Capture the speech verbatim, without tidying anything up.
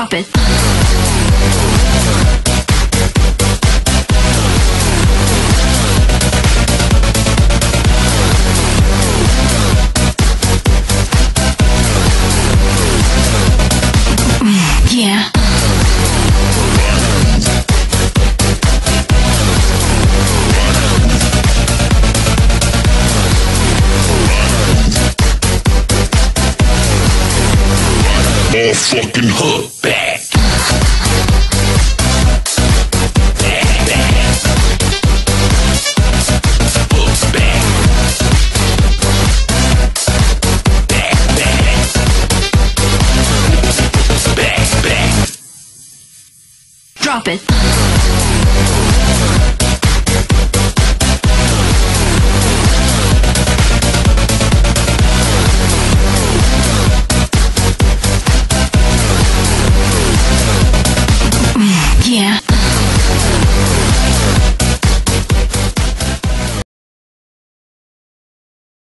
Drop it. Yeah. All fucking hook back. Back, back. Hook back. Back, back. Back, back. Drop it. Yeah.